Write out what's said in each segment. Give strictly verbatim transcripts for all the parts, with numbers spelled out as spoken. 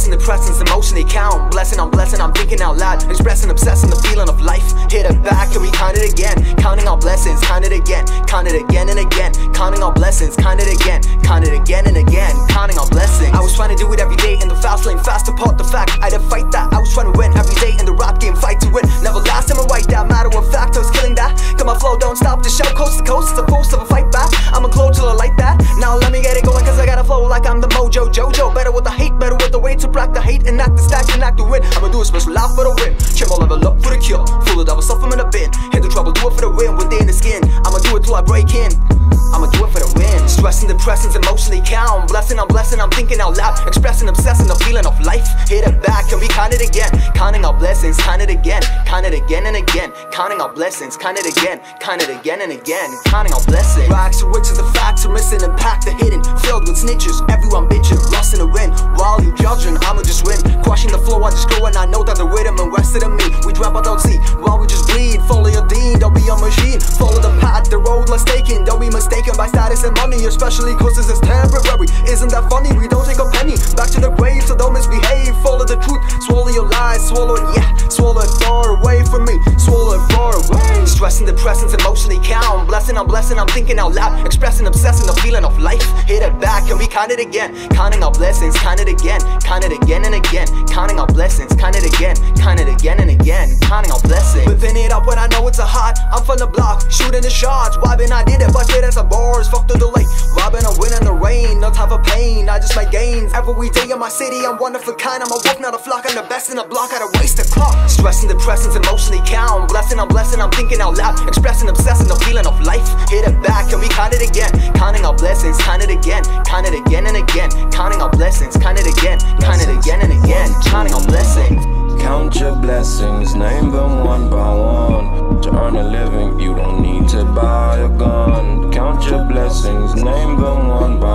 Stressing the presence, emotionally count. Blessing on blessing, I'm thinking out loud. Expressing, obsessing the feeling of life. Hit it back and we count it again. Counting our blessings, count it again. Count it again and again. Counting our blessings, count it again. Count it again and again. Counting our blessings. I was trying to do it every day in the fast lane. Fast apart the fact, I didn't fight that. I was trying to win every day in the rap game. Fight to win, never last time I write that. Matter of fact, I was killing that. Got my flow, don't stop the show. Coast to coast, it's a post of a fight back. I'ma glow till I like that. Now let me get it going, cause I gotta flow like I'm the mojo Jojo. Better with the hate, better with the way to black the hate. And act the stack and act the win. I'ma do a special life for the win. Check my level up for the cure. Full of double stuff, I'm in a bin. Hit the trouble, do it for the win. Within the skin, I'ma do it till I break in. I'ma do it for the win. Stressing the presence, emotionally count. Blessing, I'm blessing, I'm thinking out loud. Expressing, obsessing the feeling of life. Hit it back and we count it again. Counting our blessings, count it again. Count it again and again. Counting our blessings, count it again. Count it again and again. Counting our blessings. Rags to riches, the facts are missing and packed, the hidden. Filled with snitches, everyone bitching. Lost in the wind, while you judging, I'ma just win. Crushing the flow, I just go and I know that the rhythm and rest of me. We drop out, don't see, while we just bleed. Follow your dean, don't be a machine. Follow the path, the road less taken. Don't be mistaken by status and money, especially cause this is temporary. Isn't that funny? We don't take a penny. Back to the grave, so don't misbehave. Follow the truth, swallow your lies. Swallow it, yeah, swallow it far away from me. Swallow it far away. Stressing the presence, emotionally count. Blessing, I'm blessing, I'm thinking out loud. Expressing, obsessing the feeling of life. Hit it back and we count it again. Counting our blessings, count it again. Count it again and again. Counting our blessings, count it again. Count it again and again. Counting our blessings. Whipping it up when I know it's a hot. I'm from the block, shooting the shots. Vibing, I did it, but shit as a bars. Fuck the delay. Robbing a win in the rain. No time for pain, I just make gains. Every day in my city, I'm one of a kind. I'm a wolf, not a flock. I'm the best in the block, I don't waste the clock. Stressing the presence, emotionally count. Blessing, I'm blessing, I'm thinking out loud. Expressing, obsessing the feeling of life. Hit it back and we count it again. Counting our blessings, count it again. Count it again and again. Counting our blessings, count it again. Count it again and again. Counting our blessings. Count your blessings, name them one by one. To earn a living, you don't need to buy a gun. Count your blessings, name them one by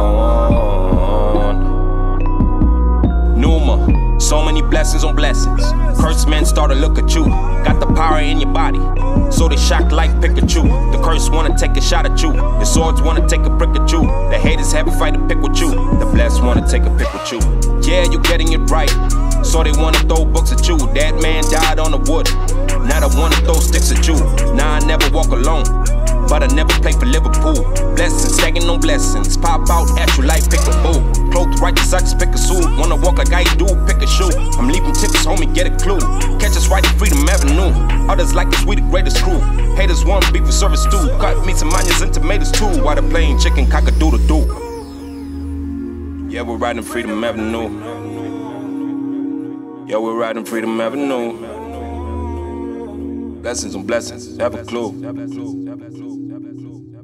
one. Numa, so many blessings on blessings. Cursed men start to look at you. Got the power in your body, so they shock like Pikachu. The curse wanna take a shot at you. The swords wanna take a prick at you. The haters have a fight to pick with you. The blessed wanna take a pick with you. Yeah, you getting it right, so they wanna throw books at you. That man died on the wood, now they wanna throw sticks at you. Now I never walk alone, but I never play for Liverpool. Blessings, stacking on blessings. Pop out at you like pickaboo. Clothes righteous, I just pick a suit. Wanna walk like I do, pick a shoe. I'm leaving tickets, homie, get a clue. Catch us right at Freedom Avenue. Others like us, we the greatest crew. Haters want beef for service too. Cut me some onions and tomatoes too. While they're playing chicken cock-a-doodle-doo. Yeah, we're riding Freedom Avenue. Yeah, we're riding Freedom Avenue. Blessings on blessings, have a clue.